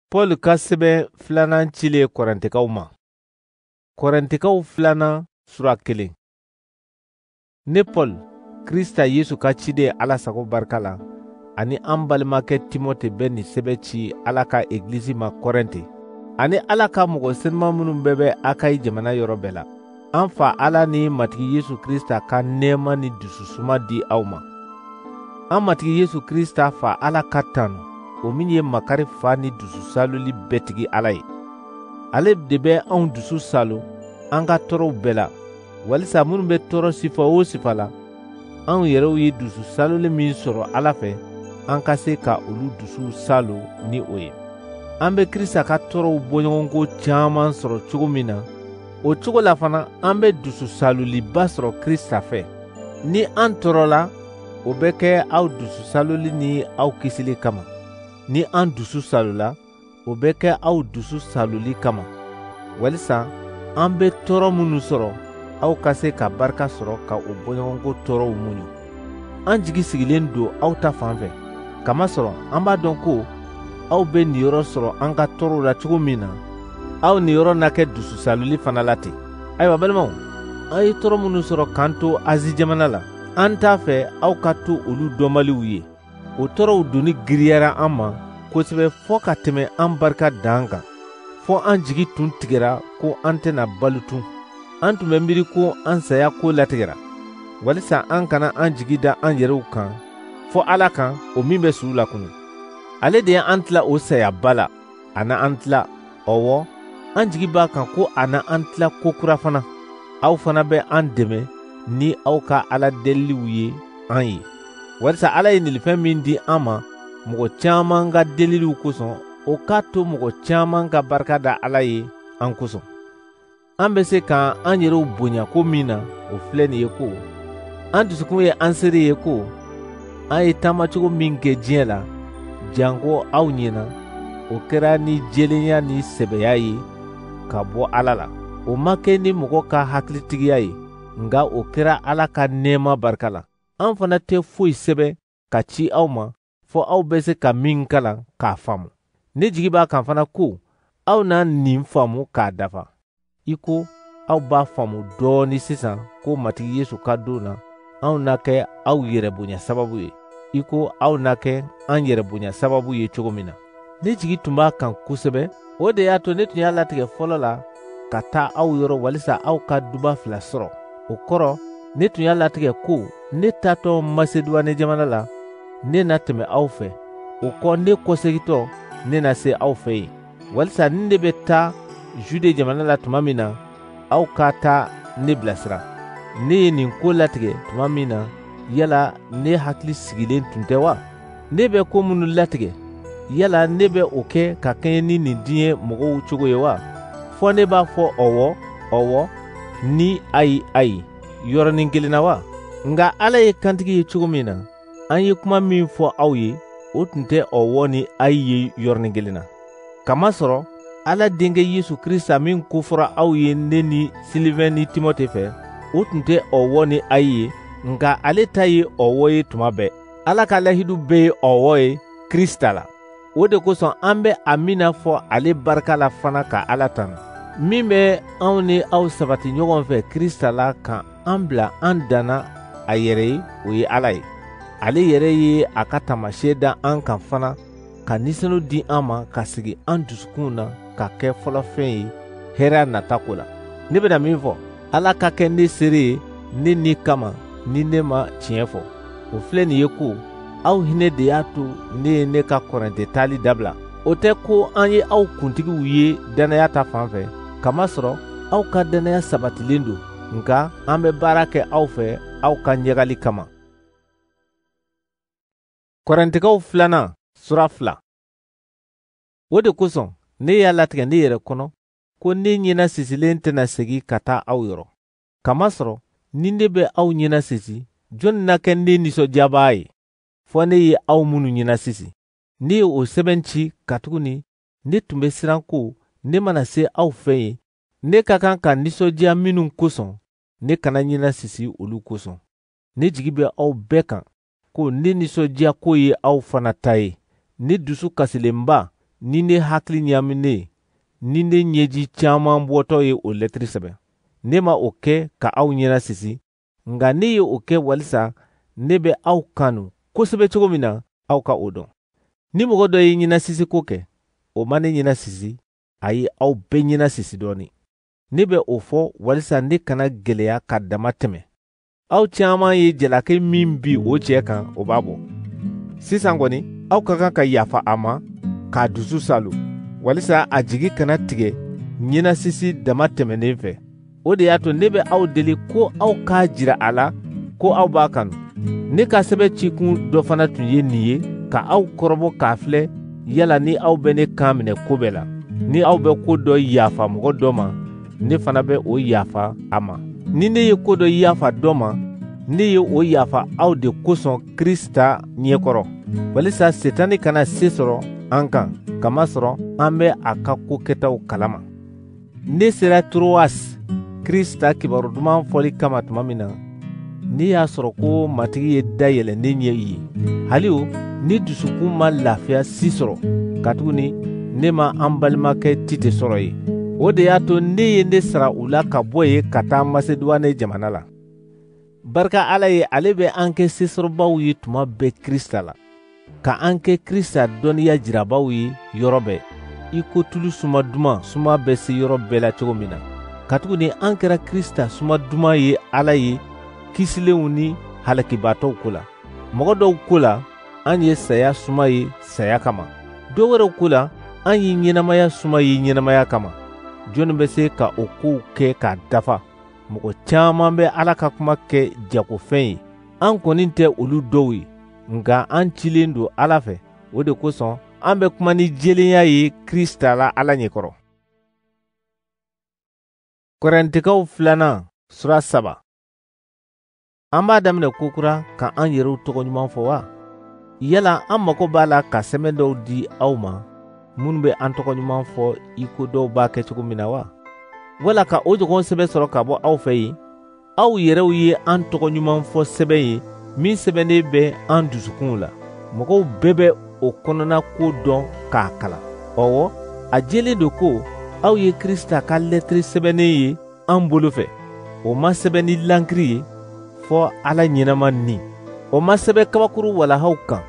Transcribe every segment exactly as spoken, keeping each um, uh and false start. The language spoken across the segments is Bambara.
Paul ka sɛbɛn filanan cilen Kɔrɛntikaw ma. Kɔrɛntikaw filanan sura kelen. Ne Paul, Krista Yesu ka ciden Ala sago barika la, ani an balimakɛ Timote bɛ nin sɛbɛn ci Ala ka egilizi ma Kɔrɛnti, ani Ala ka mɔgɔ senuman minnu bɛɛ bɛ Akayi jamana yɔrɔ bɛɛ la. An fa Ala ni matigi Yesu Krista ka nɛɛma ni dususuma di aw ma. An matigi Yesu Krista fa Ala ka tanu, o min ye makari fa ni dusu saloli bɛɛ tigi Ala ye. Ale de bɛ anw dusu salo an ka tɔɔrɔw bɛɛ la, walisa minnu bɛ tɔɔrɔ sifa o sifa la, anw yɛrɛw ye dusu saloli min sɔrɔ Ala fɛ, an ka se ka olu dusu salo ni o ye. An bɛ Krista ka tɔɔrɔw bɔɲɔgɔnko caaman sɔrɔ cogo min na, o cogo la fana an bɛ dusu saloliba sɔrɔ Krista fɛ. Ni an tɔɔrɔla, o bɛ kɛ aw dusu saloli ni aw kisili kama. Ni an dusu salola, o bɛ kɛ aw dusu saloli kama. Walisa an bɛ tɔɔrɔ minnu sɔrɔ, aw ka se ka barika sɔrɔ ka o bɔɲɔgɔnko tɔɔrɔw muɲu. An jigi sigilen don aw ta fan fɛ, kamasɔrɔ an b'a dɔn ko aw bɛ niyɔrɔ sɔrɔ an ka tɔɔrɔw la cogo min na, aw niyɔrɔ na kɛ dusu saloli fana la ten. Ayiwa balimaw, an ye tɔɔrɔ minnu sɔrɔ k'an to Azi jamana la, an t'a fɛ aw ka to olu dɔnbaliw ye. O tɔɔrɔw doni giriyara an ma kosɛbɛ fɔ ka tɛmɛ an barika dan kan, fɔ an jigi tun tigɛra ko an tɛna balo tun. An tun bɛ miiri ko an saya ko latigɛra, walisa an kana an jigi da an yɛrɛw kan fɔ Ala kan, o min bɛ suu la kunu. Ale de ye an tila o sayaba la, a na an tila. Ɔwɔ, an jigi b'a kan ko a na an tila kokura fana. Aw fana bɛ an dɛmɛ ni aw ka Ala deliliw ye an ye. Walisa Ala ye nilifɛn min di an ma, mɔgɔ caaman ka deliliw kosɔn, o k'a to mɔgɔ caaman ka barika da Ala ye an kosɔn. An bɛ se ka an yɛrɛw bonya ko min na, o filɛ nin ye ko an dusukun ye an seere ye ko an ye taamacogo min kɛ diɲɛ la, janko aw ɲɛna, o kɛra ni jɛlenya ni sɛbɛya ye ka bɔ Ala la. O ma kɛ ni mɔgɔ ka hakilitigiya ye, nka o kɛra Ala ka nɛɛma barika la. An fana tɛ foyi sɛbɛ ka ci aw ma fɔ aw bɛ se ka min kalan k'a faamu. Ne jigi b'a kan fana ko aw na nin faamu k'a dafa. I ko aw b'a faamu dɔɔni sisan ko matigi Yesu ka don na anw na kɛ aw yɛrɛ bonya sababu ye, i ko aw na kɛ an yɛrɛ bonya sababu ye cogo min na. Ne jigi tun b'a kan kosɛbɛ, o de y'a to ne tun y'a latigɛ fɔlɔ la ka taa aw yɔrɔ walisa aw ka duba fila sɔrɔ. O kɔrɔ, ne tun y'a latigɛ ko ne taatɔ Maseduwani jamana la, ne na tɛmɛ aw fɛ. O kɔ ne kɔsegitɔ ne na se aw fɛ yen, walisa ni ne bɛ taa Jude jamana la tuma min na, aw ka taa ne bilasira. Ne ye nin ko latigɛ tuma min na, yala ne hakili sigilen tun tɛ wa? Ne bɛ ko minnu latigɛ, yala ne bɛ o kɛ ka kɛɲɛ ni nin diɲɛ mɔgɔw cogo ye wa? Fɔ ne b'a fɔ ɔwɔ, ɔwɔ, ni ayi ayi, yɔrɔnin kelen na wa? Nka Ala ye kantigi ye cogo min na, an ye kuma min fɔ aw ye, o tun tɛ ɔwɔ ni ayi ye yɔrɔnin kelen na. Kamasɔrɔ Ala denkɛ Yesu Krista min kofɔra aw ye ne ni Silivɛn ni Timote fɛ, o tun tɛ ɔwɔ ni ayi ye, nka ale ta ye ɔwɔ ye tuma bɛɛ. Ala ka lahidu bɛɛ ye ɔwɔ ye Krista la. O de kosɔn an bɛ a mina fɔ ale barika la fana ka Ala tanu. Min bɛ anw ni aw sabati ɲɔgɔn fɛ Krista la ka an bila an danna a yɛrɛ ye, o ye Ala ye. Ale yɛrɛ ye a ka taamasiyɛ da an kan fana ka nisɔndiya di an ma ka sigi an dusukun na ka kɛ fɔlɔfɛn ye hɛrɛ natako la. Ne bɛna min fɔ, Ala ka kɛ ne seere ye ne ni kama ni ne ma tiɲɛ fɔ. O filɛ nin ye ko aw hinɛ de y'a to ne ye ne ka Kɔrɛnti taali dabila. O tɛ ko an ye aw kuntigiw ye dannaya ta fan fɛ, kamasɔrɔ aw ka dannaya sabatilen don, nka an bɛ baara kɛ aw fɛ aw ka ɲɛgali kama. Kɔrɛntikaw filanan sura fila. O de kosɔn ne y'a latigɛ ne yɛrɛ kɔnɔ ko ne ɲɛna sisilen tɛna segi ka taa aw yɔrɔ. Kamasɔrɔ ni ne bɛ aw ɲɛna sisi, jɔnni na kɛ ne nisɔndiyabaa ye? Fɔ ne ye aw minnu ɲɛna sisi. Ne ye o sɛbɛn ci katuguni ne tun bɛ siran ko ne mana se aw fɛ yen, ne ka kan ka nisɔndiya minnu kosɔn, ne kana ɲɛna sisi olu kosɔn. Ne jigi bɛ aw bɛɛ kan ko ne nisɔndiya ko ye aw fana ta ye. Ne dusu kasilenba ni ne hakili ɲamine ni ne ɲɛji caaman bɔtɔ ye o lɛtiri sɛbɛn. Ne ma o kɛ ka aw ɲɛna sisi, nga ne ye o kɛ walisa ne bɛ aw kanu kosɛbɛ cogo min na aw ka o dɔn. Ni mɔgɔ dɔ ye ɲɛnasisi ko kɛ, o ma ne ɲɛnasisi, a ye aw bɛɛ ɲɛnasisi dɔɔni. Ne bɛ o fɔ walisa ne kana gwɛlɛya ka dama tɛmɛ. Aw caaman ye jalaki min bi o cɛ kan, o b'a bɔ. Sisan kɔni, aw ka kan ka yafa a ma, k'a dusu salo, walisa a jigi kana tigɛ ɲɛnasisi dama tɛmɛnen fɛ. O de y'a to ne bɛ aw deli ko aw k'a jira a la ko aw b'a kanu. Ne ka sɛbɛ cikun dɔ fana tun ye nin ye, ka aw kɔrɔbɔ k'a filɛ yala ni aw bɛ ne kan minɛ ko bɛɛ la. Ni aw bɛ ko dɔ yafa mɔgɔ dɔ ma, ne fana bɛ o yafa a ma. Ni ne ye ko dɔ yafa dɔ ma, ne ye o yafa aw de kosɔn Krista ɲɛkɔrɔ, walisa Setani kana se sɔrɔ an kan, kamasɔrɔ an bɛ a ka kokɛtaw kalama. Ne sera Troas Krista kibaru duman fɔli kama tuma min na, ne y'a sɔrɔ ko matigi ye dayɛlɛ ne ɲɛ ye. Hali o, ne dusukun ma lafiya si sɔrɔ, katuguni ne ma an balimakɛ Tite sɔrɔ ye. O de y'a to ne ye ne sara u la ka bɔ ye ka taa Maseduwane jamana la. Barika Ala ye, ale bɛ an kɛ sesɔrɔbaw ye tuma bɛɛ Krista la, ka an kɛ Krista dɔnniya jirabaw ye yɔrɔ bɛɛ, i ko tulu suma duman suma bɛ se yɔrɔ bɛɛ la cogo min na. Katuguni an kɛra Krista suma duman ye Ala ye kisilenw ni halakibaatɔw ko la. Mɔgɔ dɔw ko la, an ye saya suma ye saya kama. Dɔ wɛrɛw ko la, an ye ɲɛnamaya suma ye ɲɛnamaya kama. Jɔnni bɛ se ka o kow kɛ k'a dafa? Mɔgɔ caaman bɛ Ala ka kuma kɛ jagofɛn ye. An kɔni tɛ olu dɔw ye, nga an cilen don Ala fɛ. O de kosɔn an bɛ kuma ni jɛlenya ye Krista la Ala ɲɛkɔrɔ. Korintikaw filanan sura saba. An b'a daminɛ kokura ka an yɛrɛw tɔgɔɲuman fɔ wa? Yala an mago b'a la ka sɛbɛn dɔw di aw ma minnu bɛ an tɔgɔɲuman fɔ i ko dɔw b'a kɛ cogo min na wa? Wala ka o ɲɔgɔn sɛbɛn sɔrɔ ka bɔ aw fɛ yen? Aw yɛrɛw ye an tɔgɔɲuman fɔ sɛbɛn ye min sɛbɛnnen bɛ an dusukunw la. Mɔgɔw bɛɛ bɛ o kɔnɔna ko dɔn k'a kalan. Ɔwɔ, a jɛlen don ko aw ye Krista ka lɛtiri sɛbɛnnen ye an bolo fɛ. O ma sɛbɛn ni lankiri ye fɔ Ala ɲɛnama ni. O ma sɛbɛn kabakuru walahaw kan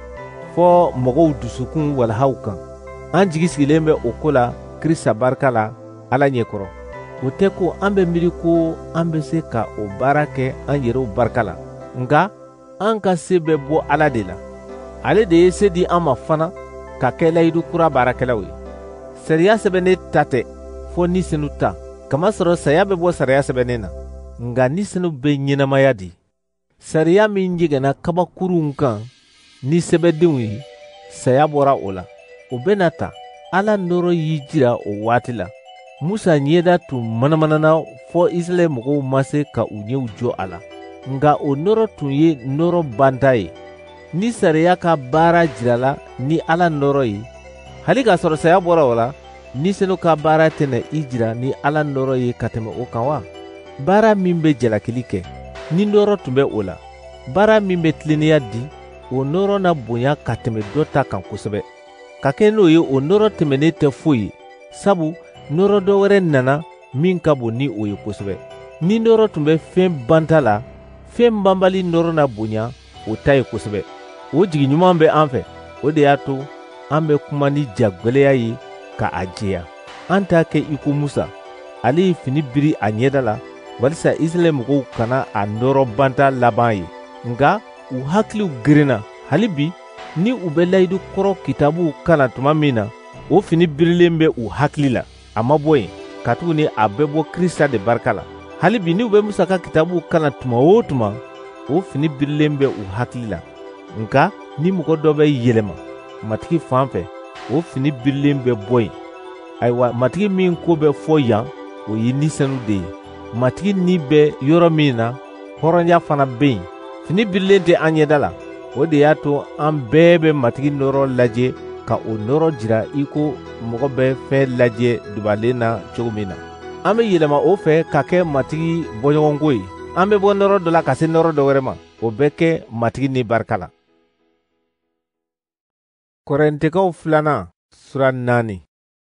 fɔ mɔgɔw dusukun walahaw kan. An jigi sigilen bɛ o ko la Krista barika la Ala ɲɛkɔrɔ. O tɛ ko an bɛ miiri ko an bɛ se ka o baara kɛ an yɛrɛw barika la, nga an ka se bɛ bɔ Ala de la. Ale de ye se di an ma fana ka kɛ layidu kura baarakɛlaw ye. Sariya sɛbɛnnen ta tɛ fɔ ni senu ta, kamasɔrɔ saya bɛ bɔ sariya sɛbɛnnen na, nga ni senu bɛ ɲɛnamaya di. Sariya min jigɛnna kabakurunw kan ni sɛbɛdenw ye, saya bɔra o la. O bɛna ta, Ala nɔrɔ y'i jira o waati la. Musa ɲɛda tun manamanana fɔ Israɛl mɔgɔw ma se ka u ɲɛw jɔ a la, nga o nɔrɔ tun ye nɔrɔ banta ye. Ni sariya ka baara jirala ni Ala nɔrɔ ye, hali k'a sɔrɔ saya bɔra o la, ni senu ka baara tɛna i jira ni Ala nɔrɔ ye ka tɛmɛ o kan wa? Baara min bɛ jalakili kɛ, ni nɔrɔ tun bɛ o la, baara min bɛ tilennenya di, o nɔrɔ na bonya ka tɛmɛ dɔ ta kan kosɛbɛ. Ka kɛ n'o ye o nɔrɔ tɛmɛnen tɛ foyi ye, sabu nɔrɔ dɔ wɛrɛ nana min ka bon ni o ye kosɛbɛ. Ni nɔrɔ tun bɛ fɛn banta la, fɛn banbali nɔrɔ na bonya o ta ye kosɛbɛ. O jigi ɲuman bɛ an fɛ, o de y'a to an bɛ kuma ni jagwɛlɛya ye ka a jɛya. An t'a kɛ i ko Musa, ale ye fini biri a ɲɛda la walisa Israɛl mɔgɔw kana a nɔrɔ banta laban ye. Nga u hakiliw gerenna. Hali bi ni u bɛ layidu kɔrɔ kitabuw kalan tuma min na, o fini birilen bɛ u hakili la. A ma bɔ yen, katuguni a bɛ bɔ Krista de barika la. Hali bi ni u bɛ Musa ka kitabuw kalan tuma o tuma, o fini birilen bɛ u hakili la. Nka ni mɔgɔ dɔ bɛ yɛlɛma matigi fan fɛ, o fini birilen bɛ bɔ yen. Ayiwa, matigi min ko bɛ fɔ yan, o ye nisɛnu de ye. Matigi ni bɛ yɔrɔ min na, hɔrɔnya fana bɛ yen. Fini birilen tɛ an ɲɛda la. O de y'a to an bɛɛ bɛ matigi nɔrɔ lajɛ ka o nɔrɔ jira i ko mɔgɔ bɛ fɛn lajɛ dubalen na cogo min na. An bɛ yɛlɛma o fɛ ka kɛ matigi bɔɲɔgɔnko ye. An bɛ bɔ nɔrɔ dɔ la ka se nɔrɔ dɔ wɛrɛ ma. O bɛ kɛ matigi ni barika la. Korintikaw filanan Sura naani.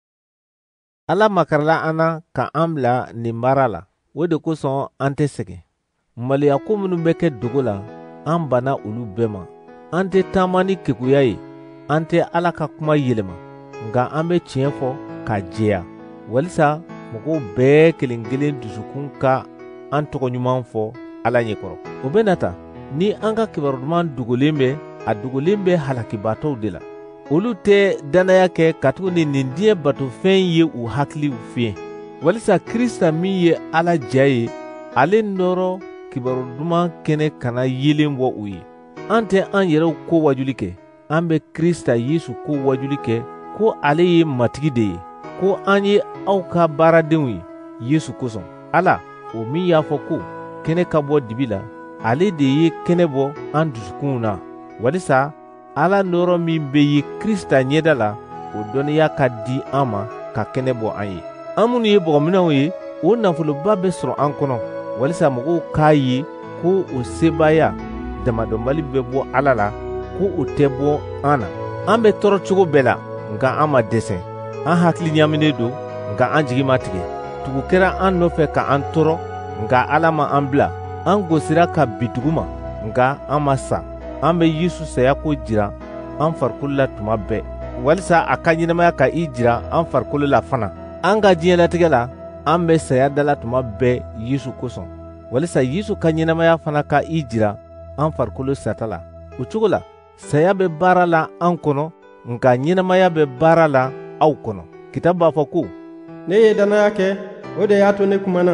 Ala makarala ana ka an bila nin baara la, o de kosɔn an tɛ sɛgɛn. Maloya ko minnu bɛ kɛ dogo la, an banna olu bɛɛ ma. An tɛ taama ni kekuya ye, an tɛ Ala ka kuma yɛlɛma, nka an bɛ tiɲɛ fɔ k'a jɛya, walisa mɔgɔw bɛɛ kelen kelen dusukun ka an tɔgɔɲuman fɔ Ala ɲɛkɔrɔ. O bɛ nata ni an ka kibaru duman dogolen bɛ, a dogolen bɛ halakibaatɔw de la. Olu tɛ danaya kɛ katugu ni nin diɲɛ batofɛn ye u hakiliw fiɲɛ. Walisa Krista min ye Ala ja ye, ale nɔrɔ kibaru duman kɛnɛ kana yelen bɔ u ye. An tɛ an yɛrɛw ko wajuli kɛ, an bɛ Krista Yesu ko wajuli kɛ ko ale ye matigi de ye, ko an ye aw ka baaradenw ye Yesu kosɔn. Ala, o min y'a fɔ ko kɛnɛ ka bɔ dibi la, ale de ye kɛnɛ bɔ an dusukunw na. Walisa Ala nɔrɔ min bɛ ye Krista ɲɛda la, o dɔnniya ka di an ma ka kɛnɛ bɔ an ye. An minnu ye bɔgɔminɛw ye, o nafoloba bɛ sɔrɔ an kɔnɔ, walisa mɔgɔw k'a ye ko o sebaaya damadɔnbali bɛ bɔ Ala la, ko o tɛ bɔ an na. An bɛ tɔɔrɔ cogo bɛɛ la, nka an ma dɛsɛ. An hakili ɲaminen don, nka an jigi ma tigɛ. Tugu kɛra an nɔfɛ ka an tɔɔrɔ, nka Ala ma an bila. An gosira ka bi dugu ma, nka an ma sa. An bɛ Yesu saya ko jira an farikolo la tuma bɛɛ, walisa a ka ɲɛnamaya ka i jira an farikolo la fana. An ka diɲɛlatigɛ la, an bɛ saya dala tuma bɛɛ Yesu kosɔn, walisa Yesu ka ɲɛnamaya fana ka i jira an farikolo sata la. O cogo la, saya bɛ baara la an kɔnɔ, nka ɲɛnamaya bɛ baara la aw kɔnɔ. Kitabu b'a fɔ ko, ne ye dannaya kɛ, o de y'a to ne kumana.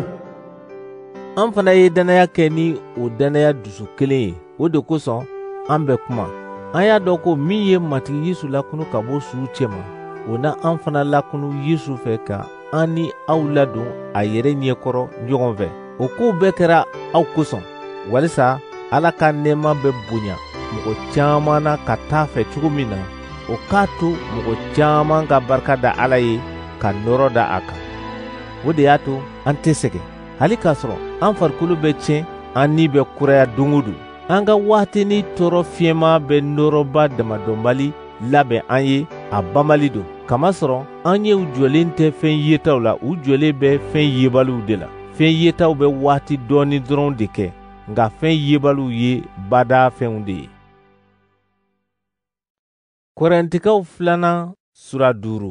An fana ye dannaya kɛ ni o dannaya dusu kelen ye, o de kosɔn an bɛ kuma. An y'a dɔn ko min ye matigi Yesu lakunu ka bɔ suw cɛma, o na an fana lakunu Yesu fɛ ka an ni aw ladon a yɛrɛ ɲɛkɔrɔ ɲɔgɔn fɛ. O kow bɛɛ kɛra aw kosɔn, walisa Ala ka nɛɛma bɛ bonya mɔgɔ caaman na ka taa fɛ cogo min na, o k'a to mɔgɔ caaman ka barika da Ala ye ka nɔrɔ da a kan. O de y'a to an tɛ sɛgɛn, hali k'a sɔrɔ an farikolo bɛ tiɲɛ, an ni bɛ kuraya don o don. An ka waati ni tɔɔrɔ fiɲɛma bɛ nɔrɔba damadɔnbali labɛn an ye, a banbali don. Kamasɔrɔ an yew jɔlen tɛ fɛn yetaw la, u jɔlen bɛ fɛn yebaliw de la. Fɛn yetaw bɛ waati dɔɔni dɔrɔn de kɛ, nka fɛn yebaliw ye bada fɛnw de ye. Korɛntikaw filanan sura duuru.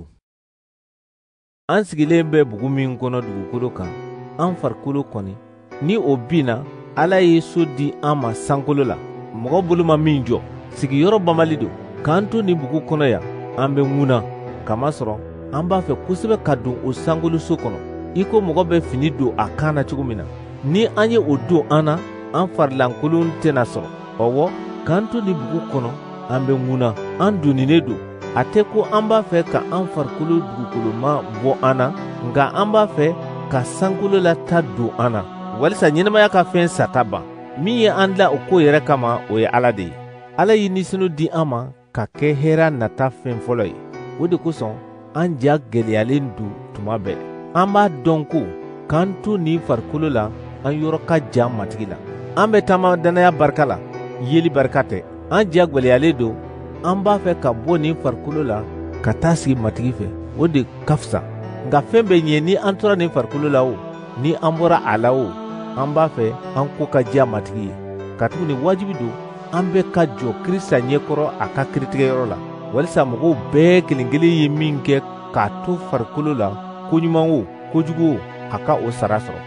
An sigilen bɛ bugu min kɔnɔ dugukolo kan, an farikolo kɔni, ni o binna, Ala ye so di an ma sankolo la. Mɔgɔ bolo ma min jɔ, sigiyɔrɔ banbali don. K'an to nin bugu kɔnɔ yan, an bɛ ŋuna. Kamasɔrɔ an b'a fɛ kosɛbɛ ka don o sankoloso kɔnɔ, i ko mɔgɔ bɛ fini don a kan na cogo min na. Ni an ye o don an na, an farilankolon tɛna sɔrɔ. Ɔwɔ, k'an to nin bugu kɔnɔ, an bɛ ŋuna. An donninen don. A tɛ ko an b'a fɛ ka an farikolo dugukoloma bɔ an na, nka an b'a fɛ ka sankolo la ta don an na. Walisa ɲɛnamaya ka fɛn sata ban. Min ye an dilan o ko yɛrɛ kama, o ye Ala de ye. Ala ye nisɔndiya di an ma ka kɛ hɛrɛ nata fɛn fɔlɔ ye. O de kosɔn an ja gɛlɛyalen don tuma bɛɛ. An b'a dɔn ko k'an to nin farikolo la, an yɔrɔ ka jan matigi la. An bɛ taama dannaya barika la, yeli barika tɛ. An ja gɛlɛyalen don, an b'a fɛ ka bɔ nin farikolo la ka taa sigi matigi fɛ. O de ka fisa. Nka fɛn bɛ ɲɛ ni an tora nin farikolo la o, ni an bɔra a la o, an b'a fɛ an ko ka diya matigi ye. Katugu ni wajibi don, an bɛ ka jɔ Krista ɲɛkɔrɔ a ka kiiritigɛyɔrɔ la, walisa mɔgɔw bɛɛ kelen kelen ye min kɛ k'a to farikolo la, koɲuman o kojugu o, a ka o sara sɔrɔ.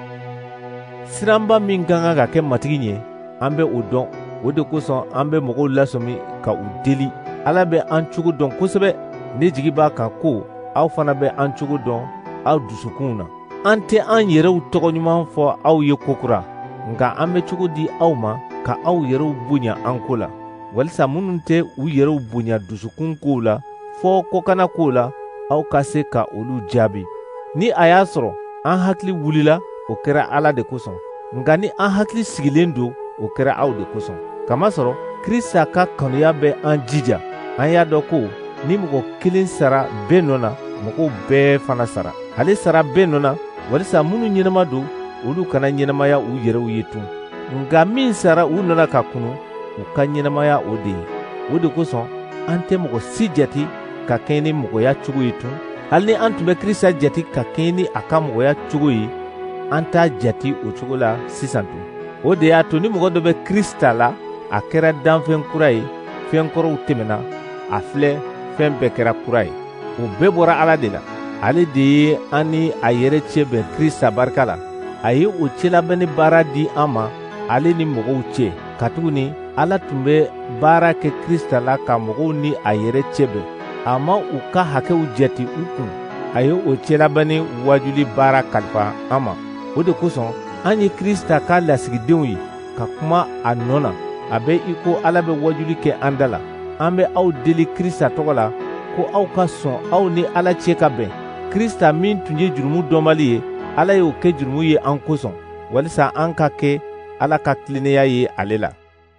Siranba min ka kan ka kɛ matigi ɲɛ, an bɛ o dɔn. O de kosɔn an bɛ mɔgɔw lasɔmi ka u deli. Ala bɛ an cogo dɔn kosɛbɛ. Ne jigi b'a kan ko aw fana bɛ an cogo dɔn aw dusukunw na. An tɛ an yɛrɛw tɔgɔɲuman fɔ aw ye kokura, nka an bɛ cogo di aw ma ka aw yɛrɛw bonya an ko la, walisa minnu tɛ u yɛrɛw bonya dusukun kow la fɔ kokana kow la, aw ka se ka olu jaabi. Ni a y'a sɔrɔ an hakili wulila, o kɛra Ala de kosɔn, nka ni an hakili sigilen don, o kɛra aw de kosɔn. Kamasɔrɔ Krista ka kanuya bɛ an jija. An y'a dɔn ko ni mɔgɔ kelen sara bɛɛ nɔ na, mɔgɔw bɛɛ fana sara. Ale sara bɛɛ nɔ na, walisa minnu ɲɛnama don, olu kana ɲɛnamaya u yɛrɛw ye tun. Nka min sara u nana ka kunu, u ka ɲɛnamaya o de ye. O de kosɔn an tɛ mɔgɔ si jate ka kɛɲɛ ni mɔgɔya cogo ye tun, hali ni an tun bɛ Krista jati ka kɛɲɛ ni a ka mɔgɔya cogo ye, an t'a jati o cogo la sisan tun. O de y'a to ni mɔgɔ dɔ bɛ Krista la, a kɛra danfɛn kura ye, fɛn kɔrɔw tɛmɛna, a filɛ fɛn bɛɛ kɛra kura ye. O bɛɛ bɔra Ala de la. Ale de ye an ni a yɛrɛ cɛ bɛn Krista barika la. A ye o cɛlabɛnni baara di an ma, ale ni mɔgɔw cɛ. Katuguni Ala tun bɛ baara kɛ Krista la ka mɔgɔw ni a yɛrɛ cɛ bɛn. A ma u ka hakɛw jate u kun. A ye o cɛlabɛnni wajuli baara kalifa an ma. O de kosɔn an ye Krista ka lasigidenw ye, ka kuma a nɔ na. A bɛ i ko Ala bɛ wajuli kɛ an da la. An bɛ aw deli Krista tɔgɔ la ko aw ka sɔn aw ni Ala cɛ ka bɛn. Krista min tun ye jurumu dɔnbali ye, Ala y'o kɛ jurumu ye an kosɔn, walisa an ka kɛ Ala ka tilennenya ye ale la.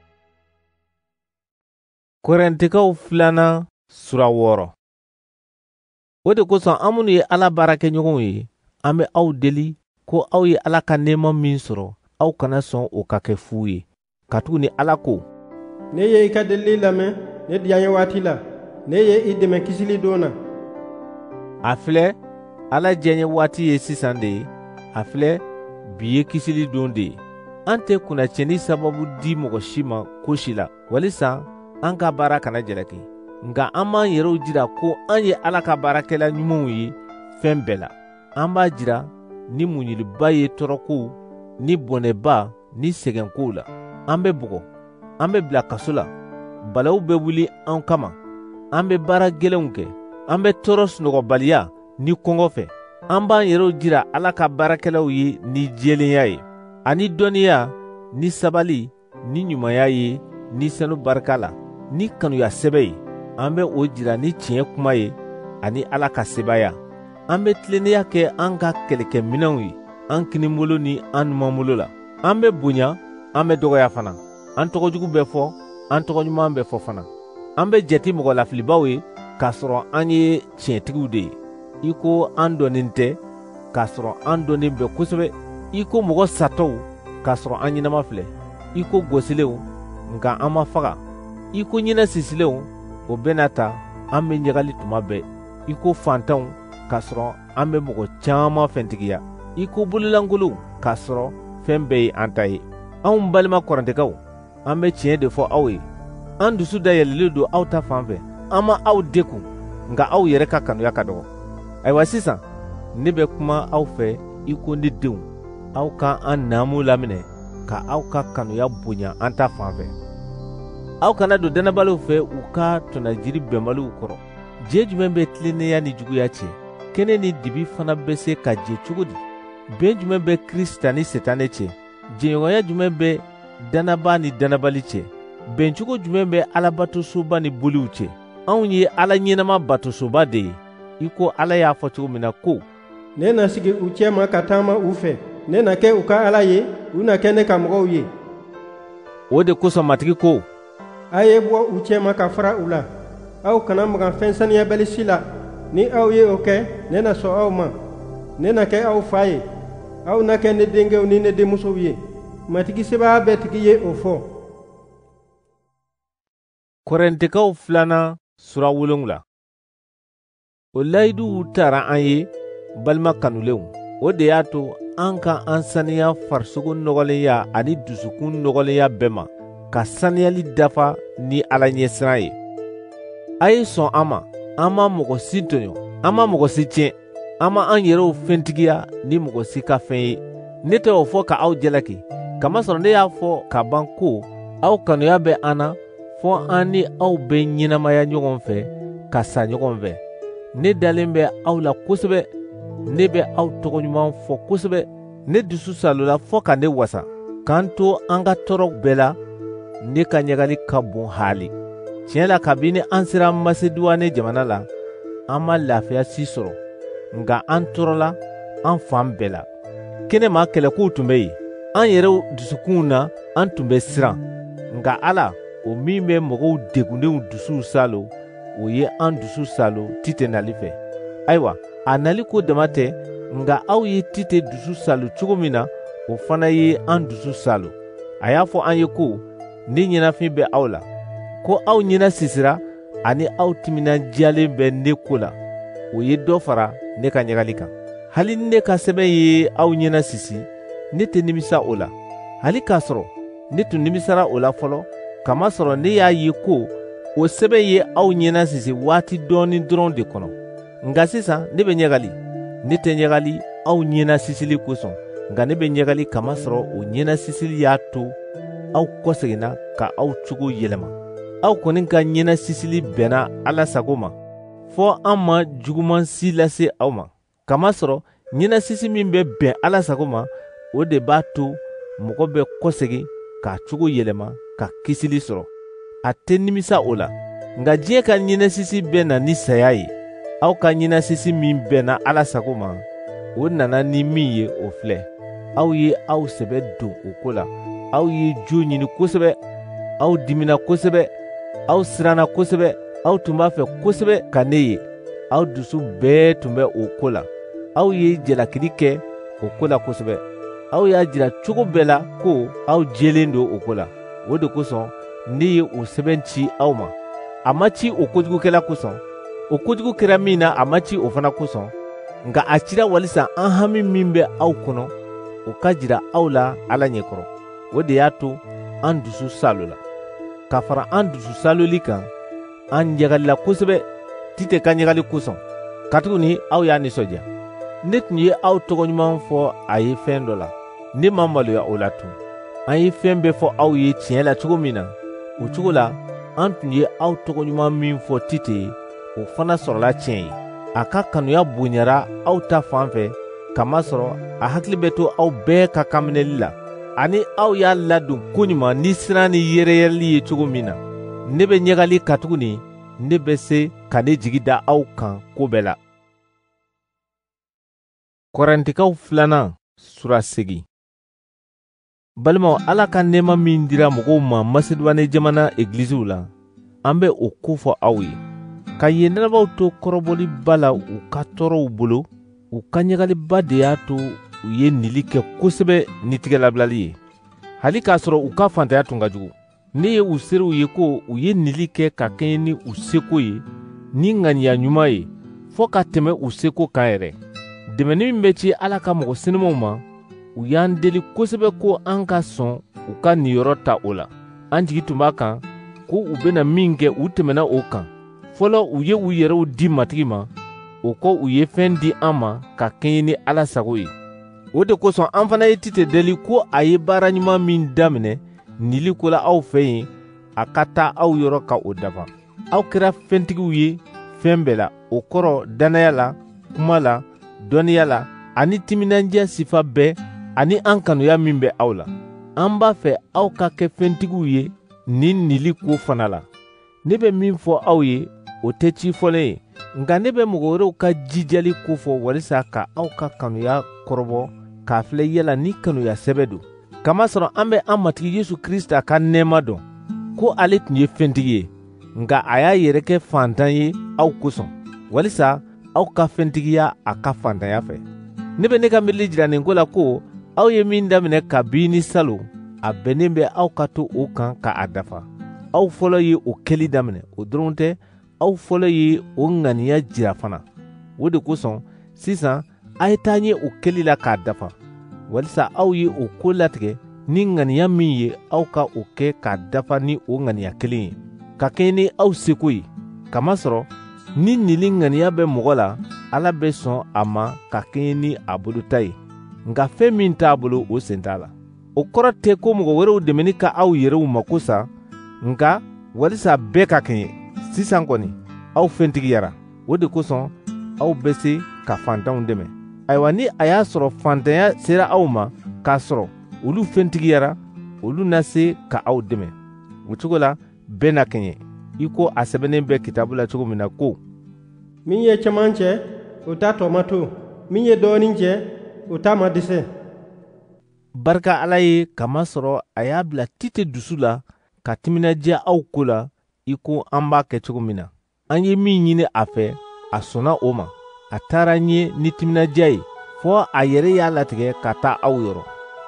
Korintikaw filanan sura wɔɔrɔ. O de kosɔn an minnu ye Ala baarakɛɲɔgɔnw ye, an bɛ aw deli ko aw ye Ala ka nɛɛma min sɔrɔ, aw kana sɔn o ka kɛ fu ye. Katuguni Ala ko, ne ye i ka delili lamɛn ne diya ye waati la, ne ye i dɛmɛ kisili don na. A filɛ Ala diɲɛ waati ye sisan de ye, a filɛ bi ye kisili don de ye. An tɛ kunnacɛnni sababu di mɔgɔ si ma ko si la, walisa an ka baara kana jalaki. Nka an b'an yɛrɛw jira ko an ye Ala ka baarakɛla ɲumanw ye fɛn bɛɛ la. An b'a jira ni muɲuliba ye tɔɔrɔkow, ni bɔnɛba, ni sɛgɛnkow la. An bɛ bugɔ, an bɛ bila kaso la, balaw bɛ wuli an kama, an bɛ baara gɛlɛnw kɛ, an bɛ tɔɔrɔ sunɔgɔbaliya ni kɔngɔ fɛ. An b'an yɛrɛw jira Ala ka baarakɛlaw ye ni jɛlenya ye, ani dɔnniya, ni sabali, ni ɲumanya ye, ni sanu barika la, ni kanuya sɛbɛ ye. An bɛ o jira ni tiɲɛ kuma ye, ani Ala ka sebaya. An bɛ tilennenya kɛ an ka kɛlɛkɛminɛnw ye, an kinibolo ni an numanbolo la. An bɛ bonya, an bɛ dɔgɔya fana. An tɔgɔjugu bɛ fɔ, an tɔgɔɲuman bɛ fɔ fana. An bɛ jate mɔgɔ lafilibaw ye, k'a sɔrɔ an ye tiɲɛtigiw de ye. I ko an dɔnnen tɛ, k'a sɔrɔ an dɔnnen bɛ kosɛbɛ. I ko mɔgɔ satɔw, k'a sɔrɔ an ɲɛnama filɛ. I ko gosilenw, nka an ma faga. I ko ɲinɛ sisilenw, o bɛna ta an bɛ ɲagali tuma bɛɛ. I ko fantanw, k'a sɔrɔ an bɛ mɔgɔ caman fɛntigiya. I ko bololankolow, k'a sɔrɔ fɛn bɛɛ ye an ta ye. Anw balima Korintikaw, an bɛ tiɲɛ de fɔ aw ye. An dusu dayɛlɛlen don aw ta fan fɛ. An ma aw dekun, nka aw yɛrɛ ka kanuya ka dɔgɔ. Ayiwa sisan, ne bɛ kuma aw fɛ i ko ne denw. Aw ka an naamu laminɛ, ka aw ka kanuya bonya an ta fan fɛ. Aw kana don dannabaliw fɛ u ka tɔnajiri bɛnbaliw kɔrɔ. Jɛ jumɛn bɛ tilennenya ni juguya cɛ? Kɛnɛ ni dibi fana bɛ se ka jɛ cogo di? Bɛn jumɛn bɛ Krista ni Setanɛ cɛ? Jɛɲɔgɔnya jumɛn bɛ dannaba ni dannabali cɛ? Bɛncogo jumɛn bɛ Alabatosoba ni boliw cɛ? Anw ye Ala ɲɛnama batosoba de ye. I ko Ala y'a fɔ cogo min na ko, ne na sigi u cɛ ma ka taama u fɛ, ne na kɛ u ka Ala ye, u na kɛ ne ka mɔgɔw ye. O de kosɔn matigi ko, a ye bɔ u cɛ ma ka fara u la. Aw kana magan fɛn saniyabali si la. Ni aw ye o kɛ, ne na sɔn aw ma. Ne na kɛ aw fa ye. Aw na kɛ ne denkɛw ni ne denmusow ye. Matigi sebaa bɛ tigi ye o fɔ. Korintikaw filanan sura wolonwula. O layiduw taara an ye, balima kanulenw. O de y'a to an ka an saniya farisogo nɔgɔlenya ani dusukun nɔgɔlenya bɛɛ ma, ka saniyali dafa ni Ala ɲɛsiran ye. A ye sɔn an ma, an ma mɔgɔ si tɔɲɔ, an ma mɔgɔ si tiɲɛ, an ma an yɛrɛw fɛntigiya ni mɔgɔ si ka fɛn ye. Ne tɛ o fɔ ka aw jalaki, kamasɔrɔ ne y'a fɔ ka ban ko aw kanuya bɛ an na, fɔ an ni aw bɛ ɲɛnamaya ɲɔgɔn fɛ, ka sa ɲɔgɔn fɛ. Ne dalen bɛ aw la kosɛbɛ, ne bɛ aw tɔgɔɲuman fɔ kosɛbɛ. Ne dusu salola fɔ ka ne wasa. K'an to an ka tɔɔrɔ bɛɛ la, ne ka ɲagali ka bon hali. Tiɲɛ la, kabini an sera Maseduwane jamana la, an ma lafiya si sɔrɔ, nka an tɔɔrɔla an fan bɛɛ la. Kɛnɛma kɛlɛkow tun bɛ yen, an yɛrɛw dusukunw na an tun bɛ siran. Nka Ala, o min bɛ mɔgɔw degundenw dusuw salo, o ye an dusu salo Tite nali fɛ. Ayiwa, a nali ko dama tɛ, nka aw ye Tite dusu salo cogo min na, o fana ye an dusu salo. A y'a fɔ an ye ko, ne ɲɛnafin bɛ aw la, ko aw ɲɛna sisira ani aw timinandiyalen bɛ ne ko la, o ye dɔ fara ne ka ɲagali kan. Hali ne ka sɛbɛn ye aw ɲɛna sisi, ne tɛ nimisa o la. Hali k'a sɔrɔ ne tun nimisara o la fɔlɔ, kamasɔrɔ ne y'a ye ko o sɛbɛn ye aw ɲɛna sisi waati dɔɔni dɔrɔn de kɔnɔ. Nka sisan ne bɛ ɲagali, ne tɛ ɲagali aw ɲɛna sisili kosɔn, nka ne bɛ ɲagali kamasɔrɔ o ɲɛna sisili y'a to aw kɔseginna ka aw cogo yɛlɛma. Aw kɔni ka ɲɛna sisili bɛnna Ala sago ma, fɔ an ma juguman si lase aw ma. Kamasɔrɔ ɲɛna sisi min bɛ bɛn Ala sago ma, o de b'a to mɔgɔ bɛ kɔsegin k'a cogo yɛlɛma ka kisili sɔrɔ. A tɛ nimisa o la, nka diɲɛ ka ɲɛnasisi bɛ na ni saya ye. Aw ka ɲɛnasisi min bɛnna Ala sago ma, o nana ni min ye o filɛ: aw ye aw sɛbɛ don o ko la, aw ye jo ɲini kosɛbɛ, aw dimina kosɛbɛ, aw siranna kosɛbɛ, aw tun b'a fɛ kosɛbɛ ka ne ye, aw dusu bɛɛ tun bɛ o ko la, aw ye jalakili kɛ o ko la kosɛbɛ, aw y'a jira cogo bɛɛ la ko aw jɛlen don o ko la. O de kosɔn ne ye o sɛbɛn ci aw ma. A ma ci o kojugukɛla kosɔn, o kojugu kɛra min na a ma ci o fana kosɔn, nka a cira walisa an hami min bɛ aw kɔnɔ o ka jira aw la Ala ɲɛkɔrɔ. O de y'a to an dusu salola. Ka fara an dusu saloli kan, an ɲagalila kosɛbɛ Tite ka ɲagali kosɔn. Katuguni aw y'a nisɔndiya. Ne tun ye aw tɔgɔɲuman fɔ a ye fɛn dɔ la, ne ma maloya o la tun. An ye fɛn bɛɛ fɔ aw ye tiɲɛ la cogo min na, o cogo la an tun ye aw tɔgɔɲuman min fɔ Tite ye, o fana sɔrɔla tiɲɛ ye. A ka kanuya bonyara aw ta fan fɛ, kamasɔrɔ a hakili bɛ to aw bɛɛ ka kanminɛli la, ani aw y'a ladon koɲuman ni siran ni yɛrɛyɛrɛli ye cogo min na. Ne bɛ ɲagali katuguni, ne bɛ se ka ne jigi da aw kan ko bɛɛ la. Kɔrɛntikaw filanan sura segi. Balimaw, Ala ka nɛɛma min dira mɔgɔw ma Maseduwane jamana egiliziw la, an bɛ o ko fɔ aw ye. Ka yen dalabaw to kɔrɔbɔliba la u ka tɔɔrɔw bolo, u ka ɲagaliba de y'a to u ye nili kɛ kosɛbɛ ni tigɛlabilali ye. Hali k'a sɔrɔ u ka fantanya tun ka jugu. Ne ye u serew ye ko u ye nili kɛ ka kɛɲɛ ni u seko ye, ni ŋaniya ɲuman ye, fɔɔ ka tɛmɛ u seko kan yɛrɛ. Dɛmɛni min bɛ ci Ala ka mɔgɔ senumanw ma, u y'an deli kosɛbɛ ko an ka sɔn u ka niyɔrɔ ta o la. An jigi tun b'a kan ko u bena min kɛ u tɛmɛna o kan. Fɔlɔ u ye u yɛrɛw di matigi ma, o kɔ u ye fɛn di an ma ka kɛɲɛ ni Ala sago ye. O de kosɔn an fana ye Tite deli ko a ye baara ɲuman min daminɛ nili ko la aw fɛ yen, a ka taa aw yɔrɔ ka o dafa. Aw kɛra fɛntigiw ye fɛn bɛɛ la, o kɔrɔ dannaya la, kuma la, dɔnniya la, ani timinandiya sifa bɛɛ, ani an kanuya min bɛ aw la. An b'a fɛ aw ka kɛ fɛntigiw ye nin nili ko fana la. Ne bɛ min fɔ aw ye, o tɛ ci fɔlen ye, nka ne bɛ mɔgɔ wɛrɛw ka jijali ko fɔ walisa ka aw ka kanuya kɔrɔbɔ k'a filɛ yala ni kanuya sɛbɛ don. Kamasɔrɔ an bɛ an matigi Yesu Krista ka nɛɛma dɔn, ko ale tun ye fɛntigi ye, nka a y'a yɛrɛ kɛ fantan ye aw kosɔn, walisa aw ka fɛntigiya a ka fantanya fɛ. Ne bɛ ne ka miirili jira nin ko la ko aw ye min daminɛ kabi ni salon, a bɛnnen bɛ aw ka to o kan ka a dafa. Aw fɔlɔ ye o kɛli daminɛ, o dɔrɔn tɛ, aw fɔlɔ ye o ŋaniya jira fana. O de kosɔn sisan a ye taa ɲɛ o kɛli la k'a dafa, walisa aw ye o ko latigɛ ni ŋaniya min ye aw ka o kɛ k'a dafa ni o ŋaniya kelen ye, ka kɛɲɛ ni aw seko ye. Kamasɔrɔ ni nili ŋaniya bɛ mɔgɔ la, Ala bɛ sɔn a ma ka kɛɲɛ ni a bolo ta ye, nka fɛn min t'a bolo o sen t'a la. O kɔrɔ tɛ ko mɔgɔ wɛrɛw dɛmɛni ka aw yɛrɛw mako sa, nka walisa bɛɛ ka kɛɲɛ. Sisan kɔni aw fɛntigiyara, o de kosɔn aw bɛ se ka fantanw dɛmɛ. Ayiwa, ni a y'a sɔrɔ fantanya sera aw ma k'a sɔrɔ olu fɛntigiyara, olu na se ka aw dɛmɛ. O cogo la bɛɛ na kɛɲɛ, i ko a sɛbɛnnen bɛ kitabu la cogo min na ko: min ye caman cɛ o t'a tɔ ma to, min ye dɔɔnin cɛ o t'a ma dɛsɛ. Barika Ala ye, kamasɔrɔ a y'a bila Tite dusu la ka timinadiya aw ko la i ko an b'a kɛ cogo min na. An ye min ɲini a fɛ, a sɔnna o ma. A taara ɲɛ ni timinadiya ye, fɔ a yɛrɛ y'a latigɛ ka taa aw yɔrɔ.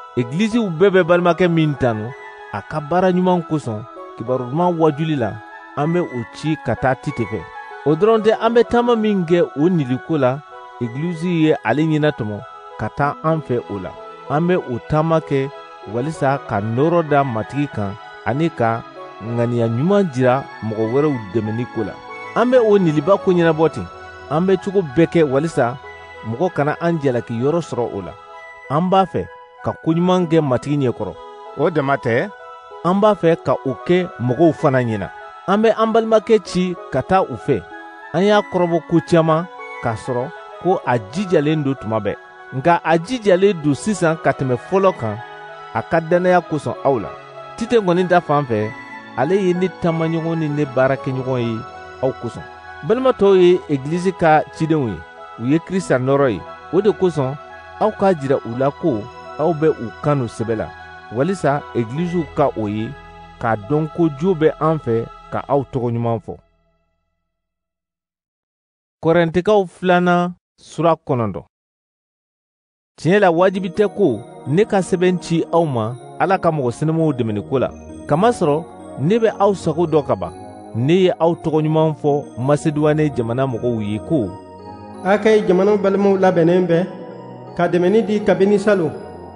Egiliziw bɛɛ bɛ balimakɛ min tanu, a ka baara ɲuman kosɔn, kibaru ɲuman wajuli la, an bɛ o ci ka taa Tite fɛ. O dɔrɔn tɛ an bɛ taama min kɛ o niliko la, Egilizi ye ale ɲɛna tɔmɔ ka taa an fɛ o la. An bɛ o taama kɛ walisa ka nɔrɔ da matigi kan ani ka ŋaniya ɲuman jira mɔgɔ wɛrɛw dɛmɛni ko la. An bɛ o niliba ko ɲɛnabɔ ten. An bɛ cogo bɛɛ kɛ walisa mɔgɔ kana an jalaki yɔrɔ sɔrɔ o la. An b'a fɛ ka koɲuman kɛ matigi ɲɛkɔrɔ. O dama tɛ, an b'a fɛ ka o kɛ mɔgɔw fana ɲɛna. An bɛ an balimakɛ ci ka taa u fɛ. An y'a kɔrɔbɔ ko caman k'a sɔrɔ ko a jijalen don tuma bɛɛ. Nka a jijalen don sisan ka tɛmɛ fɔlɔ kan a ka dannaya kosɔn aw la. Tite kɔni ta fan fɛ, ale ye ne taamaɲɔgɔn ni ne baarakɛɲɔgɔn ye aw kosɔn. Balima tɔw ye Egilizi ka cidenw ye, u ye Krista nɔrɔ ye. O de kosɔn aw k'a jira u la ko aw bɛ u kanu sɛbɛ la, walisa Egiliziw ka o ye k'a dɔn ko jo bɛ an fɛ ka aw tɔgɔɲuman fɔ. Kɔrɛntikaw filanan sura kɔnɔntɔn. Tiɲɛ la wajibi tɛ ko ne ka sɛbɛn ci aw ma Ala ka mɔgɔ sɛnɛmaw dɛmɛniko la. Kamasɔrɔ ne bɛ aw sago dɔ ka ban. Ne ye aw tɔgɔɲuman fɔ Maseduwane jamana mɔgɔw ye ko a ka ye jamana balimaw labɛnnen bɛ ka dɛmɛni di kabini salon.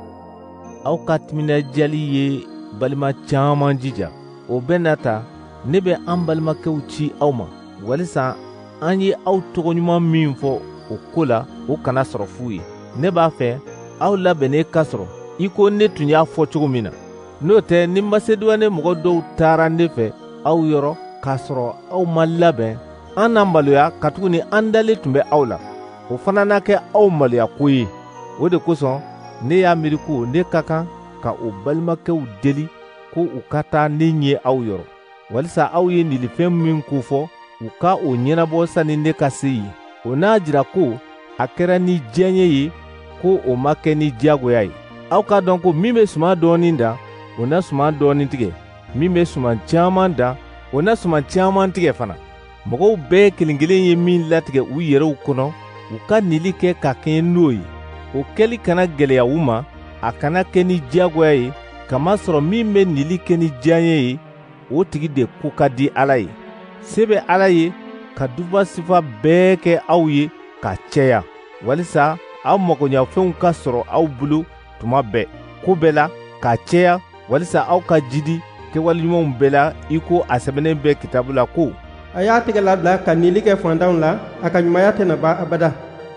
Aw ka timinadiyali ye balima caman jija. O bɛɛ n'a ta, ne bɛ an balimakɛw ci aw ma walisa an ye aw tɔgɔɲuman min fɔ o ko la o kana sɔrɔ fu ye. Ne b'a fɛ aw labɛnnen ka sɔrɔ i ko ne tun y'a fɔ cogo min na. N'o tɛ ni Maseduwane mɔgɔ dɔw taara ne fɛ aw yɔrɔ k'a sɔrɔ aw ma labɛn, an na maloya katuguni an dalen tun bɛ aw la. O fana n'a kɛ aw maloya ko ye. O de kosɔn ne y'a miiri ko ne ka kan ka o balimakɛw deli ko u ka taa ne ɲɛ aw yɔrɔ, walisa aw ye nilifɛn min ko fɔ u ka o ɲɛnabɔ sani ne ka se yen. O n'a jira ko a kɛra ni diyaɲɛ ye, ko o ma kɛ ni diyagoya ye. Aw k'a dɔn ko min bɛ suman dɔɔnin dan, o na suman dɔɔnin tigɛ. Min bɛ suman caman dan, o na suman caman tigɛ fana. Mɔgɔw bɛɛ kelen kelen ye min latigɛ u yɛrɛw kɔnɔ, u ka nili kɛ ka kɛɲɛ n'o ye. O kɛli kana gɛlɛya u ma, a kana kɛ ni diyagoya ye, kamasɔrɔ min bɛ nili kɛ ni diyaɲɛ ye, o tigi de ko ka di Ala ye. Se bɛ Ala ye ka duba sifa bɛɛ kɛ aw ye ka cɛya, walisa aw magoɲafɛnw ka sɔrɔ aw bolo tuma bɛɛ. Ko bɛɛ la ka cɛya, walisa aw ka jidi kɛwaleɲumanw bɛɛ la i ko a sɛbɛnnen bɛ kitabu la ko a y'a tigɛ labila ka nili kɛ fantanw la, a ka ɲumanya tɛna ban abada.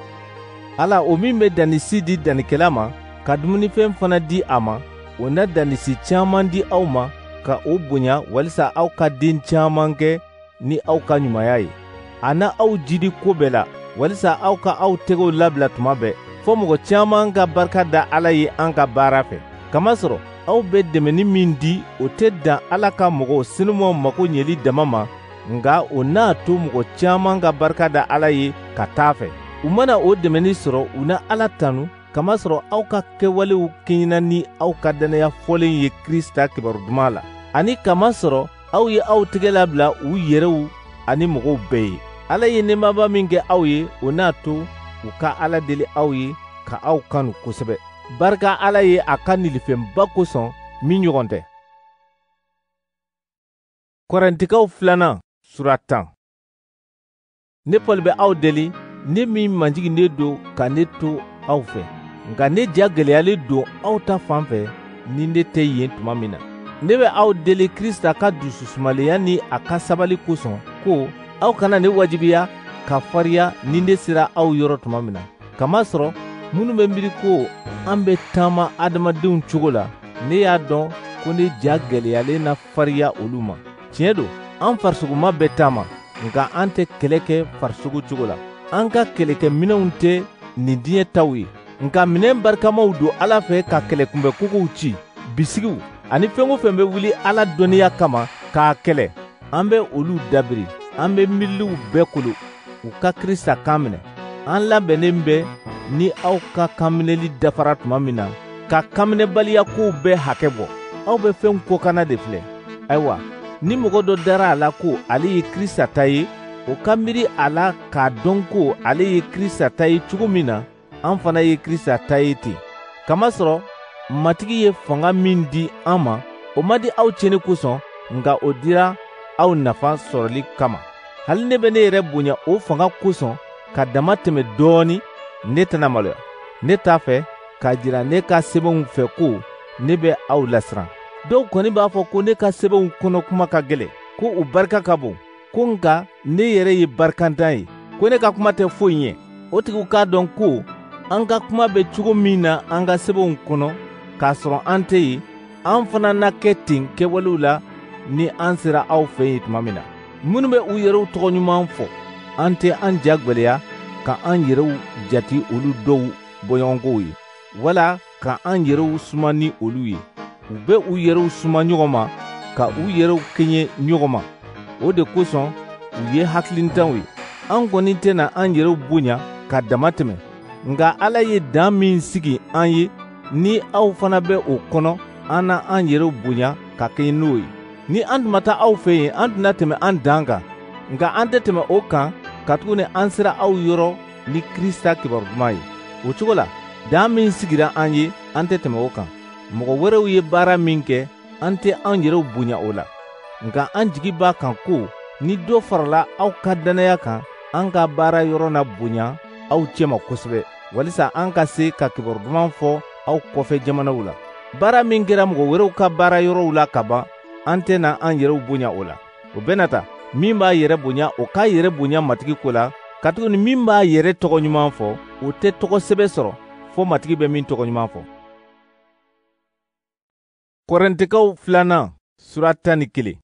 Ala o min bɛ dannisi di dannikɛla ma ka dumunifɛn fana di a ma, o na dannisi caman di aw ma ka o bonya walisa aw ka den caman kɛ ni aw ka ɲumanya ye. A na aw jidi ko bɛɛ la walisa aw ka aw tɛgɛw labila tuma bɛɛ, fɔ mɔgɔ caman ka barika da Ala ye an ka baara fɛ. Kamasɔrɔ aw bɛ dɛmɛni min di o tɛ dan Ala ka mɔgɔw senumanw mako ɲɛli dama ma, nga o n'a to mɔgɔ caman ka barika da Ala ye ka taa fɛ. U mana o dɛmɛni sɔrɔ u na Ala tanu, kamasɔrɔ aw ka kɛwalew kɛɲɛna ni aw ka dannaya fɔlen ye Krista kibaru duman la, ani kamasɔrɔ aw ye aw tɛgɛ labila u yɛrɛw ani mɔgɔw bɛɛ ye. Ala ye nɛɛmaba min kɛ aw ye, o n'a to u ka Ala deli aw ye ka aw kanu kosɛbɛ. Barika Ala ye a ka nilifɛnba kosɔn min ɲɔgɔn tɛ. Kɔrɛntikaw filanan sura tan. Ne Pɔl bɛ aw deli, ne min manjiginnen don ka ne to aw fɛ, nka ne ja gɛlɛyalen don aw ta fan fɛ ni ne tɛ yen tuma min na. Ne bɛ aw deli Krista ka dususumaleya ni a ka sabali kosɔn ko aw kana ne wajibiya ka fariya ni ne sera aw yɔrɔ tuma min na. Kamasɔrɔ minnu bɛ miiri ko an bɛ taama adamadenw cogo la, ne y'a dɔn ko ne ja gɛlɛyalen na fariya olu ma. Tiɲɛ don, an farisogoma bɛ taama, nka an tɛ kɛlɛ kɛ farisogo cogo la. An ka kɛlɛkɛminɛnw tɛ nin diɲɛ taw ye, nka minɛn barikamaw don Ala fɛ ka kɛlɛkunbɛkogow ci, bisigiw ani fɛn o fɛn bɛ wuli Ala dɔnniya kama k'a kɛlɛ. An bɛ olu dabiri, an bɛ miiriw bɛɛ kolo u ka Krista kan minɛ. An labɛnnen bɛ ni aw ka kanminɛli dafara tuma min na ka kanminɛbaliya kow bɛɛ hakɛ bɔ. Aw bɛ fɛn kokana de filɛ. Ayiwa, ni mɔgɔ dɔ dara a la ko ale ye Krista ta ye, o ka miiri a la k'a dɔn ko ale ye Krista ta ye cogo min na, an fana ye Krista ta ye ten. Kamasɔrɔ matigi ye fanga min di an ma, o ma di aw tiɲɛni kosɔn, nka o dira aw nafa sɔrɔli kama. Hali ne bɛ ne yɛrɛ bonya o fanga kosɔn ka dama tɛmɛ dɔɔni, ne tɛna maloya. Ne t'a fɛ k'a jira ne ka sɛbɛnw fɛ ko ne bɛ aw lasiran. Dɔw kɔni b'a fɔ ko ne ka sɛbɛnw kɔnɔ kuma ka gɛlɛn, ko u barika ka bon, ko nka ne yɛrɛ ye barikantan ye, ko ne ka kuma tɛ foyi ɲɛ. O tigiw k'a dɔn ko an ka kuma bɛ cogo min na an ka sɛbɛnw kɔnɔ, k'a sɔrɔ an tɛ yen, an fana na kɛ ten kɛwalew la ni an sera aw fɛ yen tuma min na. Minnu bɛ u yɛrɛw tɔgɔ ɲuman fɔ, an tɛ an ja gwɛlɛya ka an yɛrɛw jati olu dɔw bɔɲɔgɔnkow ye, wala ka an yɛrɛw suma ni olu ye. U bɛ u yɛrɛw suma ɲɔgɔn ma ka u yɛrɛw kɛɲɛ ɲɔgɔn ma. O de kosɔn u ye hakilintanw ye. An kɔni tɛna an yɛrɛw bonya ka dama tɛmɛ, nka Ala ye dan min sigi an ye, ni aw fana bɛ o kɔnɔ, an na an yɛrɛw bonya ka kɛɲɛ n'o ye. Ni an tun ma taa aw fɛ yen, an tun na tɛmɛ an dan kan, nka an tɛ tɛmɛ o kan katuguni an sera aw yɔrɔ ni Kirista kibaru duman ye. O cogo la, dan min sigira an ye, an tɛ tɛmɛ o kan. Mɔgɔ wɛrɛw ye baara min kɛ, an tɛ an yɛrɛw bonya o la, nka an jigi b'a kan ko ni dɔ farala aw ka dannaya kan, an ka baara yɔrɔ na bonya aw cɛma kosɛbɛ, walisa an ka se ka kibaru duman fɔ aw kɔfɛ jamanaw la. Baara min kɛra mɔgɔ wɛrɛw ka baara yɔrɔw la ka ban, an tɛna an yɛrɛw bonya o la. O bɛna ta, min b'a yɛrɛ bonya o k'a yɛrɛ bonya matigi ko la, katuguni min b'a yɛrɛ tɔgɔ ɲuman fɔ, o tɛ tɔgɔ sɛbɛ sɔrɔ fo matigi bɛ min tɔgɔ ɲuman fɔ. Kɔrɛntikaw filanan sura tan ni kelen.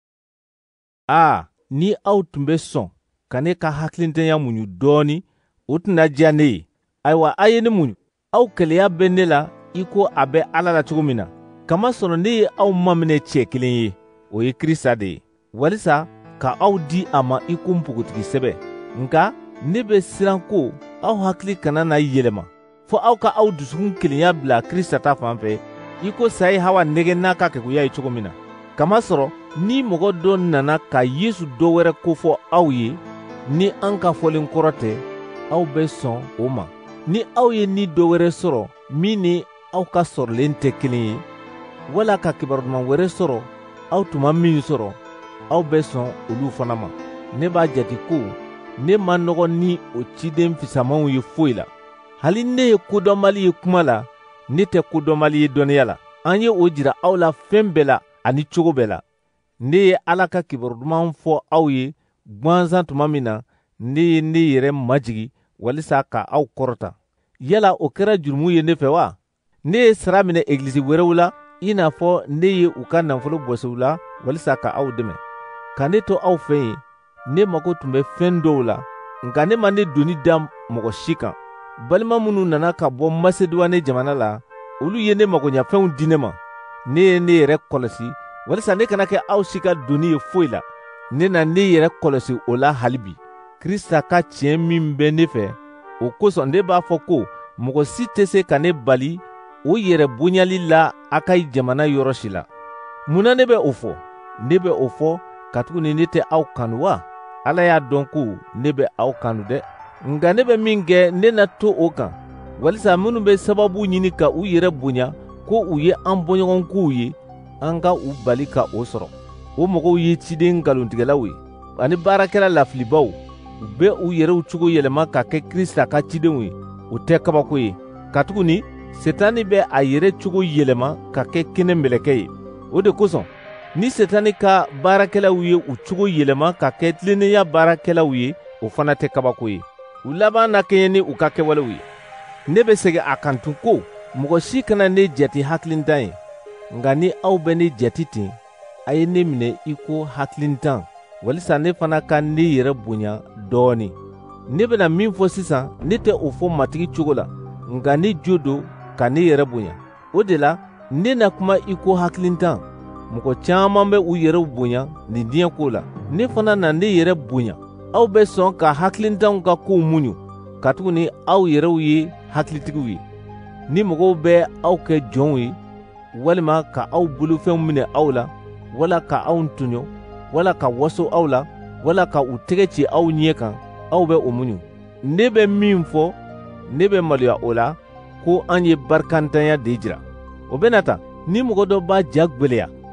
A, ni aw tun bɛ sɔn ka ne ka hakilintanya muɲu dɔɔni, o tɛna diya ne ye. Ayiwa, a ye ne muɲu. Aw kɛlɛya bɛ ne la i ko a bɛ Ala la cogo min na. Kamasɔrɔ ne ye aw maminɛ cɛ kelen ye, o ye Kirista de ye, walisa ka aw di a ma i ko npogotigi sɛbɛ. Nka ne bɛ siran ko aw hakili kana na yɛlɛma, fo aw ka aw dusukun kelenya bila Kirista ta fan fɛ, i ko sa ye Hawa nɛgɛ n'a ka kɛkuya ye cogo min na. Kamasɔrɔ ni mɔgɔ dɔ nana ka Yesu dɔ wɛrɛ kofɔ aw ye, ni an ka fɔlen kɔrɔ tɛ, aw bɛ sɔn o ma. Ni aw ye ni dɔ wɛrɛ sɔrɔ min ni aw ka sɔrɔlen tɛ kelen ye, wala ka kibaru duman wɛrɛ sɔrɔ aw tuma min sɔrɔ, aw bɛ sɔn olu fana ma. Ne b'a jate ko ne ma nɔgɔ ni o ciden fisamanw ye foyi la. Hali ne ye kodɔnbali ye kuma la, ne tɛ kodɔnbali ye dɔnniya la. An ye o jira aw la fɛn bɛɛ la ani cogo bɛɛ la. Ne ye Ala ka kibaru duman fɔ aw ye gwanzan tuma min na, ne ye ne yɛrɛ majigi walisa ka aw kɔrɔta. Yala o kɛra jurumu ye ne fɛ wa? Ne ye sara minɛ egilizi wɛrɛw la, i n'a fɔ ne ye u ka nafolo bɔsi u la walisa ka aw dɛmɛ. Ka ne to aw fɛ yen, ne mago tun bɛ fɛn dɔw la, nka ne ma ne doni da mɔgɔ si kan. Balima minnu nana ka bɔ Maseduwane jamana la, olu ye ne magoɲafɛnw di ne ma. Ne ye ne yɛrɛ kɔlɔsi walisa ne kana kɛ aw si ka doni ye foyi la. Ne na ne yɛrɛ kɔlɔsi o la hali bi. Kirista ka tiɲɛ min bɛ ne fɛ, o kosɔn ne b'a fɔ ko mɔgɔ si tɛ se ka ne bali o yɛrɛ bonyali la a ka jamana yɔrɔ si la. Munna ne bɛ o fɔ? Ne bɛ o fɔ katuguni ne tɛ aw kanu wa? Ala y'a dɔn ko ne bɛ aw kanu dɛ. Nka ne bɛ min kɛ ne na to o kan, walisa minnu bɛ sababu ɲini ka u yɛrɛ bonya ko u ye an bɔɲɔgɔnkow ye, an ka u bali ka o sɔrɔ. O mɔgɔw ye ciden nkalontigɛlaw ye, ani baarakɛla lafilibaw. U bɛ u yɛrɛw cogo yɛlɛma ka kɛ Kirista ka cidenw ye. O tɛ kabako ye. Katuguni Setani bɛ a yɛrɛ cogo yɛlɛma ka kɛ kɛnɛ mɛlɛkɛ ye. O de kosɔn, ni Setani ka baarakɛlaw ye u cogo yɛlɛma ka kɛ tilennenya baarakɛlaw ye, o fana tɛ kabako ye. U laban na kɛɲɛ ni u ka kɛwalew ye. Ne bɛ segin a kan tun ko mɔgɔ si kana ne jate hakilintan ye. Nka ni aw bɛ ne jate ten, a ye ne minɛ i ko hakilintan, walisa ne fana ka ne yɛrɛ bonya dɔɔni. Ne bɛna min fɔ sisan, ne tɛ o fɔ matigi cogo la, nka ne jo don ka ne yɛrɛ bonya. O de la, ne na kuma i ko hakilintan. Mɔgɔ caaman bɛ u yɛrɛw bonya nin diɲɛ ko la. Ne fana na ne yɛrɛ bonya. Aw bɛ sɔn ka hakilintanw ka kow muɲu, katuguni aw yɛrɛw ye hakilitigiw ye. Ni mɔgɔw bɛ aw kɛ jɔnw ye, walima ka aw bolofɛnw minɛ aw la, wala ka aw tɔɲɔ, wala ka waso aw la, wala ka u tɛgɛ ci aw ɲɛ kan, aw bɛ o muɲu. Ne bɛ min fɔ, ne bɛ maloya o la, ko an ye barikantanya de jira. O bɛna ta, ni mɔgɔ dɔ b'a ja gwɛlɛya,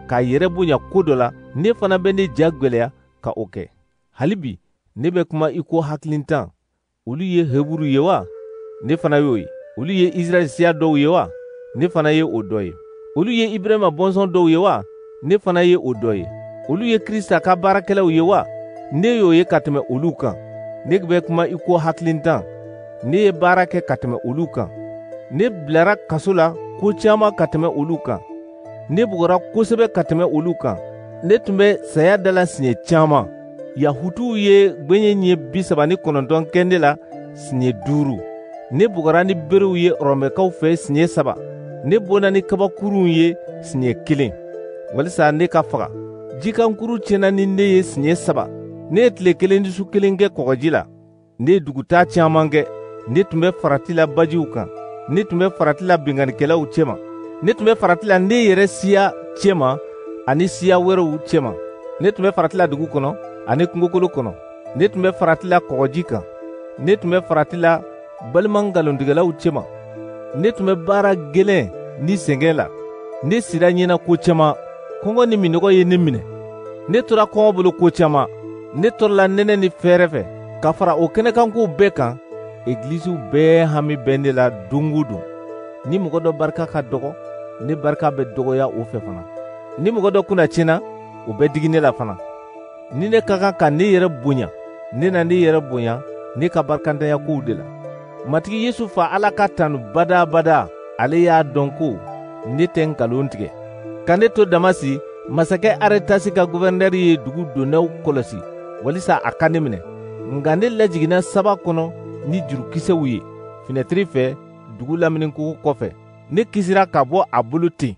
k'a yɛrɛ bonya ko dɔ la ne fana bɛ ne ja gwɛlɛya ka o kɛ. Hali bi ne bɛ kuma i ko hakilintan. Olu ye Heburu ye wa? Ne fana y'o ye. Olu ye Israɛl siya dɔw ye wa? Ne fana ye o dɔ ye. Olu ye Ibrahima bɔnsɔn dɔw ye wa? Ne fana ye o dɔ ye. Olu ye Krista ka baarakɛlaw ye wa? Ne y'o ye ka tɛmɛ olu kan. Ne bɛ kuma i ko hakilintan. Ne ye baara kɛ ka tɛmɛ olu kan. Ne bilara kaso la ko caman ka tɛmɛ olu kan. Ne bugɔra kosɛbɛ ka tɛmɛ olu kan. Ne tun bɛ saya dala siɲɛ caman. Yahutuw ye gbenye ɲɛ bi saba ni kɔnɔntɔn kɛ ne la siɲɛ duuru. Ne bugɔra ni berew ye Rɔmɛkaw fɛ siɲɛ saba. Ne bɔnna ni kabakurunw ye siɲɛ kelen. Walisa ne ka faga. Jikankuru tiɲɛna ni ne ye siɲɛ saba. Ne ye tile kelen ni su kelen kɛ kɔgɔji la. Ne ye dugutaa caman kɛ. Ne tun bɛ farati la bajiw kan. Ne tun bɛ farati la binganikɛlaw cɛma. Ne tun bɛ farati la ne yɛrɛ siya cɛma ani siya wɛrɛw cɛma. Ne tun bɛ farati la dugu kɔnɔ ani kungokolo kɔnɔ. Ne tun bɛ farati la kɔgɔji kan. Ne tun bɛ farati la balima ngalontigɛlaw cɛma. Ne tun bɛ baara gɛlɛn ni sɛngɛ la. Ne sira ɲɛna ko caman. Kɔngɔ ni minɔgɔ ye ne minɛ. Ne tora kɔngɔ bolo ko caman. Ne tɔrɔla nɛnɛ ni fɛɛrɛ fɛ. Ka fara o kɛnɛkankow bɛɛ kan, egilisiw bɛɛ hami bɛ ne la don o don. Ni mɔgɔ dɔ barika ka dɔgɔ, ne barika bɛ dɔgɔya o fɛ fana. Ni mɔgɔ dɔ kunna tiɲɛna, o bɛ digi ne la fana. Ni ne ka kan ka ne yɛrɛ bonya, ne na ne yɛrɛ bonya ne ka barikantanya kow de la. Matigi Yesu fa Ala ka tanu bada bada, ale y'a dɔn ko ne tɛ nkalon tigɛ. Ka ne to Damasi, masakɛ Aretasi ka guvɛrnɛri ye dugu donnaw kɔlɔsi, walisa a ka ne minɛ. Nka ne lajiginna saba kɔnɔ ni jurukisɛw ye, finɛtiri fɛ dugu laminiko kɔfɛ. Ne kisira ka bɔ a bolo ten.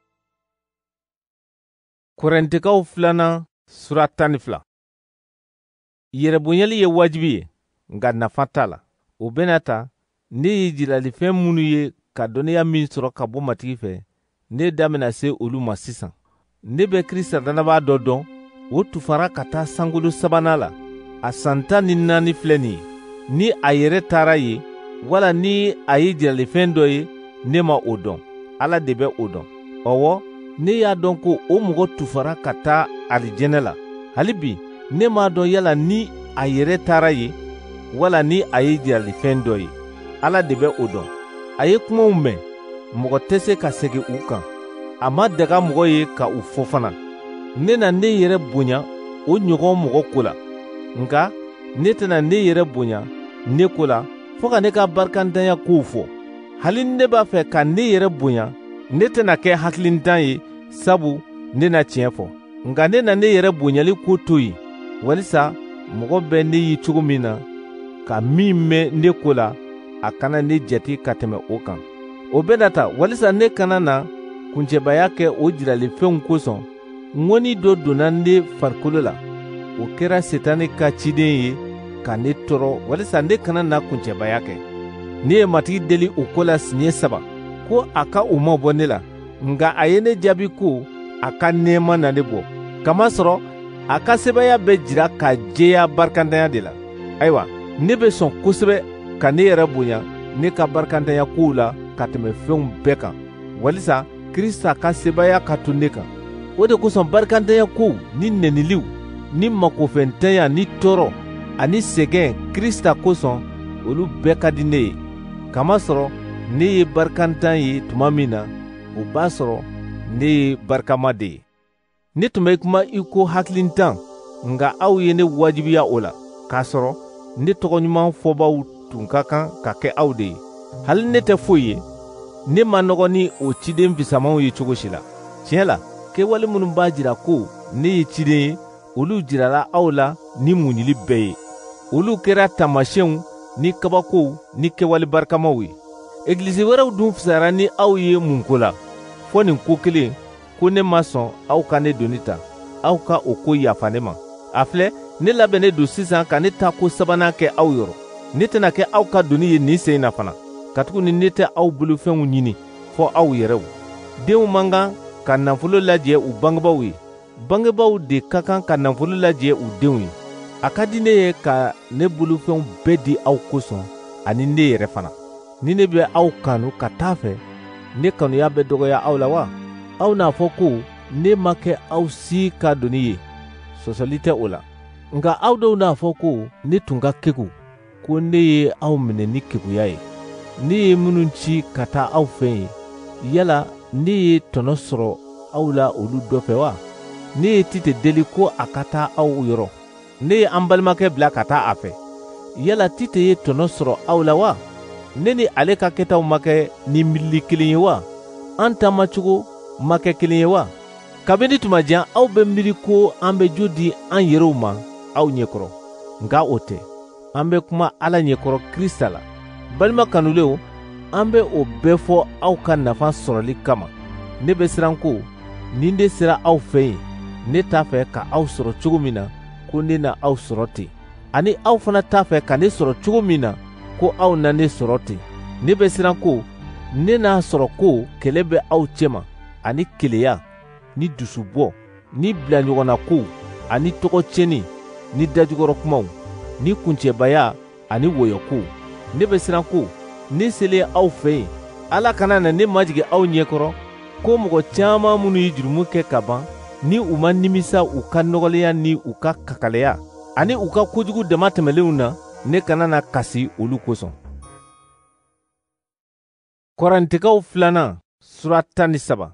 Korintikaw filanan sura tan ni fila. Yɛrɛbonyali ye wajibi ye, nka nafa t'a la. O bɛna ta, ne ye jilalifɛn minnu ye ka dɔnniya min sɔrɔ ka bɔ matigi fɛ, ne da bɛna se olu ma sisan. Ne bɛ Krista dannabaa dɔ dɔn, o tufara ka taa sankolo sabanan la. A san tan ni naani filɛ nin ye. Ni a yɛrɛ taara ye, wala ni a ye jilalifɛn dɔ ye, ne ma o dɔn. Ala de bɛ o dɔn. Ɔwɔ, ne y'a dɔn ko o mɔgɔ tufara ka taa alijɛnɛ la. Hali bi, ne m'a dɔn yala ni a yɛrɛ taara ye, wala ni a ye jilalifɛn dɔ ye. Ala de bɛ o dɔn. A ye kumaw mɛn, mɔgɔ tɛ se ka segin u kan. A ma daga mɔgɔ ye ka u fɔ fana. Ne na ne yɛrɛ bonya o ɲɔgɔn mɔgɔ ko la. Nka ne tɛna ne yɛrɛ bonya ne ko la fɔ ka ne ka barikantanya kow fɔ. Hali ne b'a fɛ ka ne yɛrɛ bonya, ne tɛna kɛ hakilintan ye, sabu ne na tiɲɛ fɔ. Nka ne na ne yɛrɛ bonyali ko to yen, walisa mɔgɔ bɛ ne ye cogo min na, ka min mɛn ne ko la, a kana ne jate ka tɛmɛ o kan. O bɛna ta walisa ne kana na kuncɛbaya kɛ o jiralifɛnw kosɔn, ŋɔni dɔ donna ne farikolo la. O kɛra Setani ka ciden ye ka ne tɔɔrɔ walisa ne kana na kuncɛbaya kɛ. Ne ye matigi deli o ko la siɲɛ saba, ko a ka o ma bɔ ne la, nka a ye ne jaabi ko a ka nɛɛma na ne bɔ. Kamasɔrɔ a ka sebaya bɛ jira ka jɛya barikantanya de la. Ayiwa, ne bɛ sɔn kosɛbɛ ka ne yɛrɛ bonya ne ka barikantanya kow la ka tɛmɛ fɛnw bɛɛ kan, walisa Krista ka sebaya ka to ne kan. O de kosɔn barikantanya kow ni nɛniliw ni makofɛntanya ni tɔɔrɔ ani sɛgɛn Krista kosɔn, olu bɛɛ ka di ne ye. Kamasɔrɔ ne ye barikantan ye tuma min na, o b'a sɔrɔ ne ye barikama de ye. Ne tun bɛ kuma i ko hakilintan, nka aw ye ne wajibiya o la, k'a sɔrɔ ne tɔgɔɲuman fɔbaw tun ka kan ka kɛ aw de ye. Hali ne tɛ foyi ye, ne ma nɔgɔ ni o ciden fisamanw ye cogo si la. Tiɲɛ la, kɛwale minnu b'a jira ko ne ye ciden ye, olu jirala aw la ni muɲili bɛɛ ye. Olu kɛra taamasiyɛnw ni kabakow ni kɛwale barikamaw ye. Egilizi wɛrɛw dun fisayara ni aw ye mun ko la, fɔ nin ko kelen, ko ne ma sɔn aw ka ne doni ta, aw ka o ko yafa ne ma. A filɛ, ne labɛnnen don sisan ka ne ta ko sabanan kɛ aw yɔrɔ. Ne tɛna kɛ aw ka doni ye nin sen na fana, katuguni ne tɛ aw bolofɛnw ɲini fɔ aw yɛrɛw. Denw man kan ka nafolo lajɛ u bangebaaw ye. Bangebaaw de ka kan ka nafolo lajɛ u denw ye. A ka di ne ye ka ne bolofɛnw bɛɛ di aw kosɔn, ani ne yɛrɛ fana. Ni ne bɛ aw kanu ka taa fɛ, ne kanuya bɛ dɔgɔya aw la wa? Aw n'a fɔ ko ne ma kɛ aw si ka doni ye sɔsɔli tɛ o la. Nka aw dɔw n'a fɔ ko ne tun ka kegu ko ne ye aw minɛ ni keguya ye. Ne ye minnu ci ka taa aw fɛ ye, yala ne ye tɔnɔ sɔrɔ aw la olu dɔ fɛ wa? Ne ye Tite deli ko a ka taa aw yɔrɔ. Ne ye an balimakɛ bila ka taa a fɛ. Yala Tite ye tɔnɔ sɔrɔ aw la wa? Ne ni ale ka kɛtaw ma kɛ ni miili kelen ye wa? An taamacogo ma kɛ kelen ye wa? Kabini tuma jan aw bɛ miiri ko an bɛ jo di an yɛrɛw ma aw ɲɛkɔrɔ. Nka o tɛ. An bɛ kuma Ala ɲɛkɔrɔ Krista la. Balima kanulenw, an bɛ o bɛɛ fɔ aw ka nafa sɔrɔli kama. Ne bɛ siran ko ni de sera aw fɛ yen, ne t'a fɛ ka aw sɔrɔ cogo min na ko ne na aw sɔrɔ ten. Ani aw fana t'a fɛ ka ne sɔrɔ cogo min na ko aw na ne sɔrɔ ten. Ne bɛ siran ko ne n'a sɔrɔ ko kɛlɛ bɛ aw cɛma, ani keleya, ni dusubɔ, ni bila ɲɔgɔnna kow, ani tɔgɔcɛni, ni dajugɔrɔ kumaw, ni kuncɛbaya, ani wɔyɔkow. Ne bɛ siran ko ne selen aw fɛ yen, Ala kana na ne majigi aw ɲɛkɔrɔ ko mɔgɔ caaman minnu ye jurumu kɛ ka ban, ni u ma nimisa u ka nɔgɔlenya ni u ka kakaleya, ani u ka kojugu dama tɛmɛlenw na, ne kana na kasi olu kosɔn. Kɔrintikaw filanan sura tan ni saba.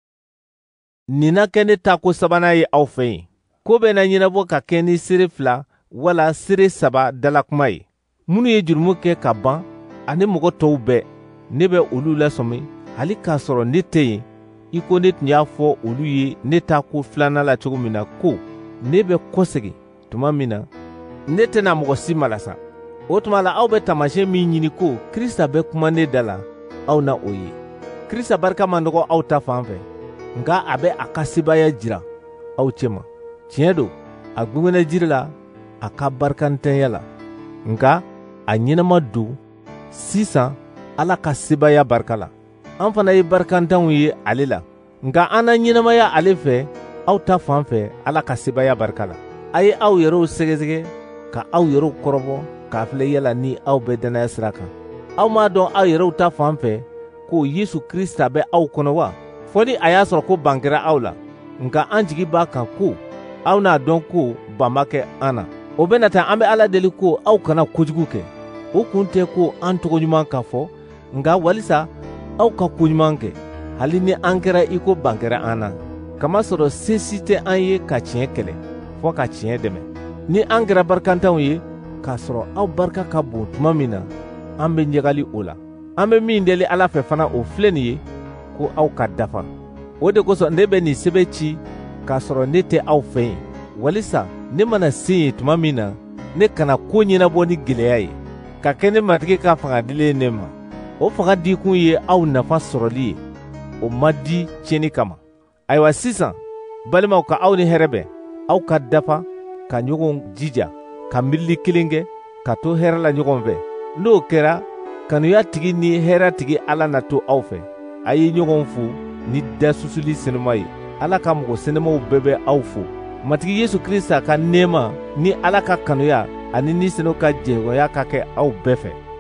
Nin na kɛ ne taako sabanan ye aw fɛ yen. Ko bɛ na ɲɛnabɔ ka kɛ ni seere fila wala seere saba dalakuma ye. Minnu ye jurumu kɛ ka ban ani mɔgɔ tɔw bɛɛ, ne bɛ olu lasɔmi hali k'a sɔrɔ ne tɛ yen, i ko ne tun y'a fɔ olu ye ne taako filanan la cogo min na ko ne bɛ kɔsegin tuma min na ne tɛna mɔgɔ si malasa. O tuma la aw bɛ taamasiyɛn min ɲini ko Krista bɛ kuma ne da la, aw na o ye. Krista barika ma nɔgɔ aw ta fan fɛ, nka a bɛ a ka sebaya jira aw cɛma. Tiɲɛ don, a gwɛngɛnɛ jiri la a ka barikantanya la, nka a ɲɛnama don sisan Ala ka sebaya barika la. An fana ye barikantanw ye ale la, nka an na ɲɛnamaya ale fɛ aw ta fan fɛ Ala ka sebaya barika la. A ye aw yɛrɛw sɛgɛsɛgɛ ka aw yɛrɛw kɔrɔbɔ k'a filɛ yala ni aw bɛ dannaya sira kan. Aw m'a dɔn aw yɛrɛw ta fan fɛ ko Yesu Krista bɛ aw kɔnɔ wa? Fɔ ni a y'a sɔrɔ ko ban kɛra aw la, nka an jigi b'a kan ko aw n'a dɔn ko ban ma kɛ an na. O bɛna ta an bɛ Ala deli ko aw kana kojugu kɛ. O kun tɛ ko an tɔgɔɲuman ka fɔ, nka walisa aw ka koɲuman kɛ, hali ni an kɛra i ko ban kɛra an na. Kamasɔrɔ se si tɛ an ye ka tiɲɛ kɛlɛ, fɔ ka tiɲɛ dɛmɛ. Ni an kɛra barikantanw ye, k'a sɔrɔ aw barika ka bon tuma min na, an bɛ ɲagali o la. An bɛ min deli Ala fɛ fana o filɛ nin ye, ko aw ka dafa. O de kosɔn ne bɛ nin sɛbɛn ci k'a sɔrɔ ne tɛ aw fɛ yen, walisa ne mana se yen tuma min na, ne kana ko ɲɛnabɔ ni gɛlɛya ye, ka kɛ ne matigi ka fanga dilen ne ma. O fanga dikun ye aw nafa sɔrɔli ye, o ma di tiɲɛni kama. Ayiwa sisan, balimaw, ka aw ni hɛrɛ bɛn, aw ka dafa, ka ɲɔgɔn jija, ka miirili kelen kɛ, ka to hɛrɛ la ɲɔgɔn fɛ. N'o kɛra, kanuya tigi ni hɛrɛ tigi Ala na to aw fɛ. A ye ɲɔgɔn fo ni dasusuli senuma ye. Ala ka mɔgɔ senemaw bɛɛ bɛ aw fo. Matigi Yesu Krista ka nɛɛma ni Ala ka kanuya ani ni seno ka jɛɲɔgɔnya ka kɛ aw bɛɛ fɛ.